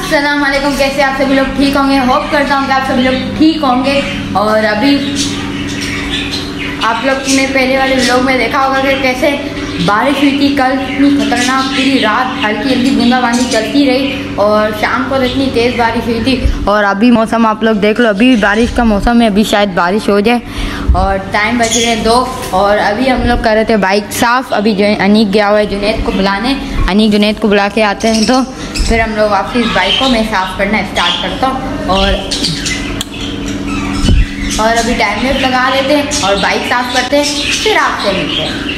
अस्सलाम वालेकुम। कैसे आप सभी लोग ठीक होंगे? होप करता हूँ कि आप सभी लोग ठीक होंगे। और अभी आप लोग ने पहले वाले व्लॉग में देखा होगा कि कैसे बारिश हुई थी कल, इतनी खतरनाक, पूरी रात हल्की हल्की बूंदाबांदी चलती रही और शाम को इतनी तेज़ बारिश हुई थी। और अभी मौसम आप लोग देख लो, अभी बारिश का मौसम है, अभी शायद बारिश हो जाए। और टाइम बज रहे हैं 2 और अभी हम लोग कर रहे थे बाइक साफ़। अभी जो अनीक गया हुआ है जुनैद को बुलाने, अनीक जुनैद को बुला के आते हैं तो फिर हम लोग वापस बाइक को मैं साफ़ करना स्टार्ट करता हूँ। और अभी टाइम लैप्स लगा लेते हैं और बाइक साफ़ करते हैं, फिर आपसे मिलते हैं।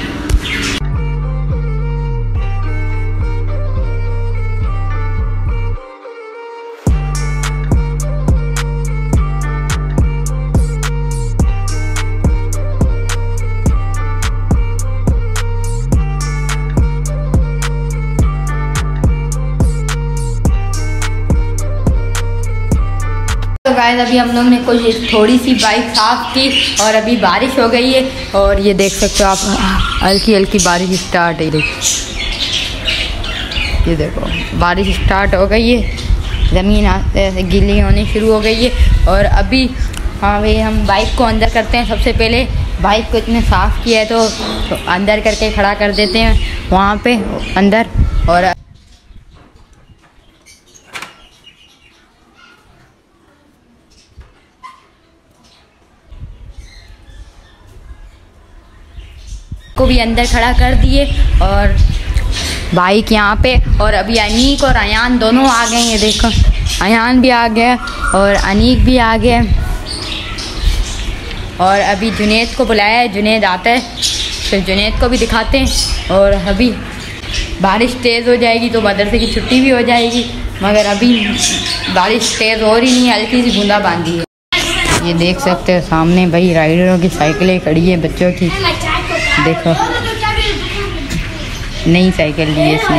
तो गाइस अभी हम लोग ने कुछ थोड़ी सी बाइक साफ़ की और अभी बारिश हो गई है। और ये देख सकते हो आप, हल्की हल्की बारिश स्टार्ट है। ये देखो बारिश स्टार्ट हो गई है, ज़मीन ऐसे गीली होनी शुरू हो गई है। और अभी हाँ भाई, हम बाइक को अंदर करते हैं। सबसे पहले बाइक को इतने साफ़ किया है तो अंदर करके खड़ा कर देते हैं वहाँ पे अंदर। और को भी अंदर खड़ा कर दिए और बाइक यहाँ पे। और अभी अनीक और अयान दोनों आ गए हैं। देखो अयान भी आ गया और अनीक भी आ गया। और अभी जुनैद को बुलाया है, जुनैद आता है फिर जुनैद को भी दिखाते हैं। और अभी बारिश तेज़ हो जाएगी तो मदरसे की छुट्टी भी हो जाएगी, मगर अभी बारिश तेज़ हो रही नहीं है, हल्की सी बूंदाबांदी है। ये देख सकते हो सामने भाई राइडरों की साइकिलें खड़ी है, बच्चों की। देखो नई साइकिल ली है इसने।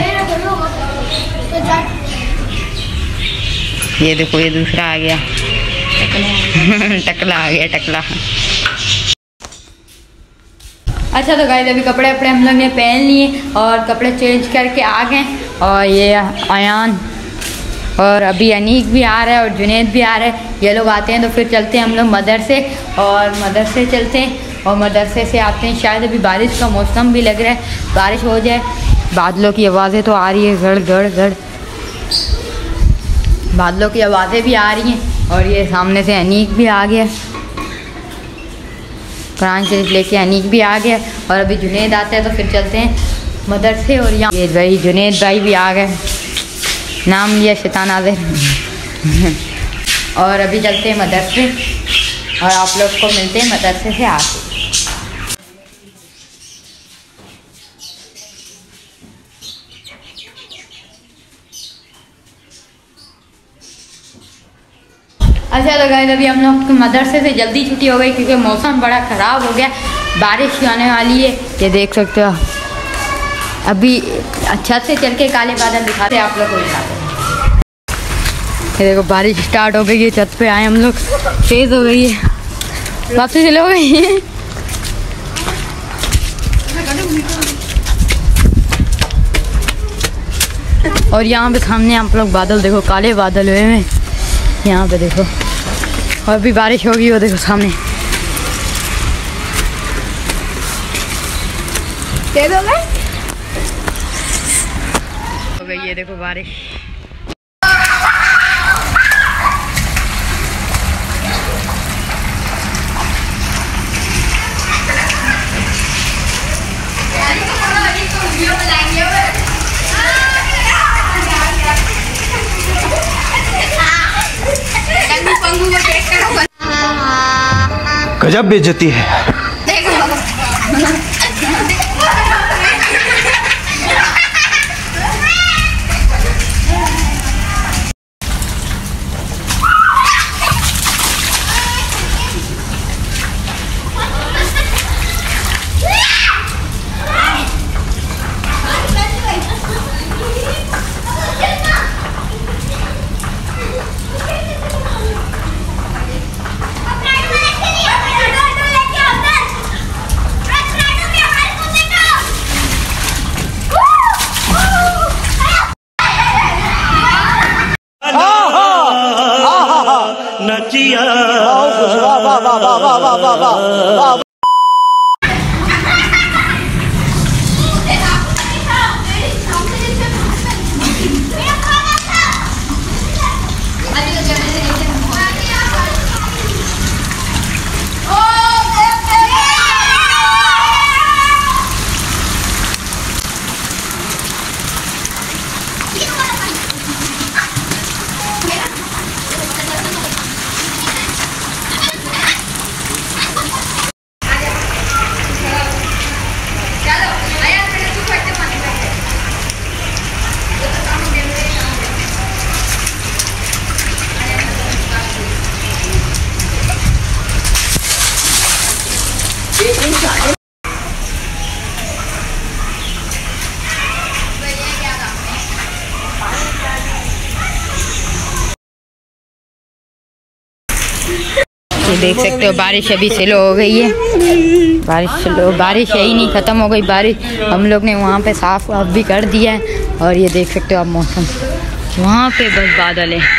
ये देखो ये दूसरा आ गया टकला आ गया, टकला। अच्छा तो गाइस अभी कपड़े अपने हम लोग ने पहन लिए और कपड़े चेंज करके आ गए। और ये अयान और अभी अनीक भी आ रहा है और जुनैद भी आ रहा है। ये लोग आते हैं तो फिर चलते हैं हम लोग मदरसे, और मदरसे चलते हैं और मदरसे से आते हैं। शायद अभी बारिश का मौसम भी लग रहा है, बारिश हो जाए। बादलों की आवाज़ें तो आ रही है, गड़ गड़ गड़, बादलों की आवाज़ें भी आ रही हैं। और ये सामने से अनीक भी आ गया, कुरान शरीफ लेके अनीक भी आ गया। और अभी जुनैद आते हैं तो फिर चलते हैं मदरसे। और यहाँ ये भाई जुनैद भाई भी आ गए, नाम लिया शैतान आज़िर और अभी चलते हैं मदरसे और आप लोग को मिलते हैं मदरसे से आके। अच्छा तो गाइस अभी हम लोग मदरसे से जल्दी छुट्टी हो गई क्योंकि मौसम बड़ा ख़राब हो गया, बारिश आने वाली है। ये देख सकते हो अभी छत से चल के काले बादल दिखाते हैं आप लोग को, दिखाते हैं। ये देखो बारिश स्टार्ट हो गई है, छत पे आए हम लोग, तेज़ हो गई है, वापसी चले हो गई है। और यहाँ पे सामने आप लोग बादल देखो, काले बादल हुए हैं यहाँ पे देखो। और भी बारिश होगी, वो देखो सामने तेज हो गई है, देखो बारिश। गजब बेइज्जती है। दिया। ये देख सकते हो बारिश अभी स्लो हो गई है। बारिश है ही नहीं, ख़त्म हो गई बारिश। हम लोग ने वहाँ पे साफ वाफ भी कर दिया है। और ये देख सकते हो आप मौसम, वहाँ पे बस बादल है।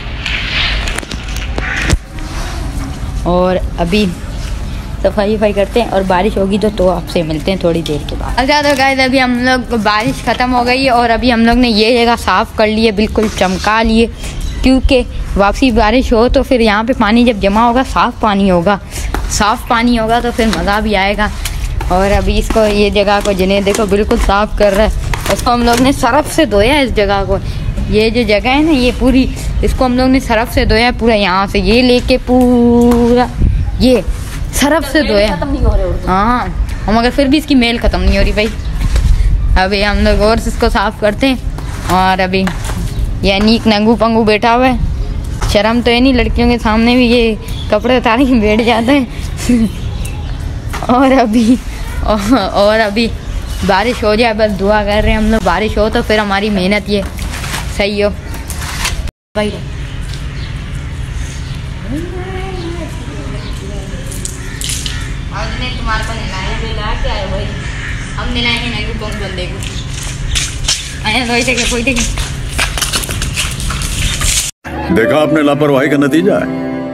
और अभी सफाई करते हैं और बारिश होगी तो आपसे मिलते हैं थोड़ी देर के बाद। अच्छा तो गाइस अभी हम लोग, बारिश ख़त्म हो गई है और अभी हम लोग ने ये जगह साफ़ कर ली है, बिल्कुल चमका लिए, क्योंकि वापसी बारिश हो तो फिर यहाँ पे पानी जब जमा होगा, साफ़ पानी होगा तो फिर मज़ा भी आएगा। और अभी इसको, ये जगह को जिन्हें देखो बिल्कुल साफ़ कर रहा है। उसको हम लोग ने सरफ से धोया है, इस जगह को, ये जो जगह है ना ये पूरी, इसको हम लोग ने सरफ से धोया पूरा, यहाँ से ये लेके पूरा ये सरफ से धोया। हाँ, मगर फिर भी इसकी मेल ख़त्म नहीं हो रही भाई। अभी हम लोग और इसको साफ़ करते हैं। और अभी ये नीक नंगू पंगू बैठा हुआ है, शर्म तो है नहीं, लड़कियों के सामने भी ये कपड़े उतार के बैठ जाते हैं। और अभी बारिश हो जाए, बस दुआ कर रहे हैं हम लोग, बारिश हो तो फिर हमारी मेहनत ये सही हो भाई। तुम्हारे को नहलाया क्या है भाई, हम नहलाएंगे नहीं कौन बंदे को। देखा आपने लापरवाही का नतीजा है।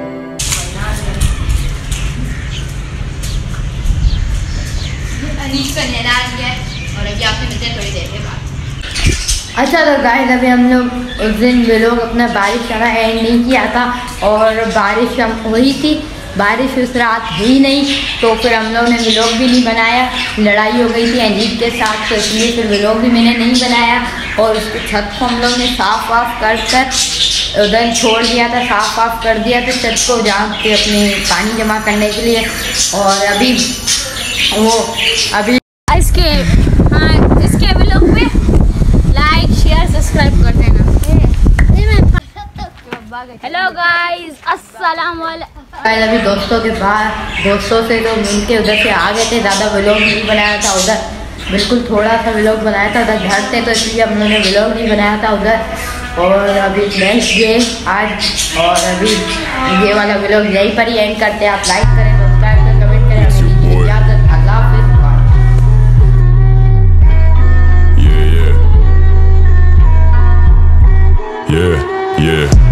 और अभी आपसे मिलते हैं थोड़ी देर के बाद। अच्छा तो गाइस अभी हम लोग उस दिन वे लोग अपना बारिश का एंड नहीं किया था और बारिश हुई थी, बारिश उस रात हुई नहीं, तो फिर हम लोग ने व्लॉग भी नहीं बनाया। लड़ाई हो गई थी अनीक के साथ, तो इसलिए फिर व्लॉग भी मैंने नहीं बनाया। और उसको छत को हम लोग ने साफ़ वाफ कर उधर छोड़ दिया था, साफ़ वाफ कर दिया था छत को, जहाँ पे अपने पानी जमा करने के लिए। और अभी इसके व्लॉग में लाइक शेयर सब्सक्राइब कर देना। हेलो गाइस, अस्सलाम वालेकुम। अभी दोस्तों से तो मिलके उधर से आ गए थे, ज़्यादा व्लॉग नहीं बनाया था उधर, बिल्कुल थोड़ा सा व्लॉग बनाया था, उधर घर थे तो इसलिए हम लोगों ने व्लॉग नहीं बनाया था उधर। और अभी नेक्स्ट डे आज, और अभी ये वाला व्लॉग यहीं पर ही एंड करते हैं। आप लाइक करें, सब्सक्राइब करें, कमेंट करें। इजाज़त, अल्लाह हाफ़िज़। Yeah.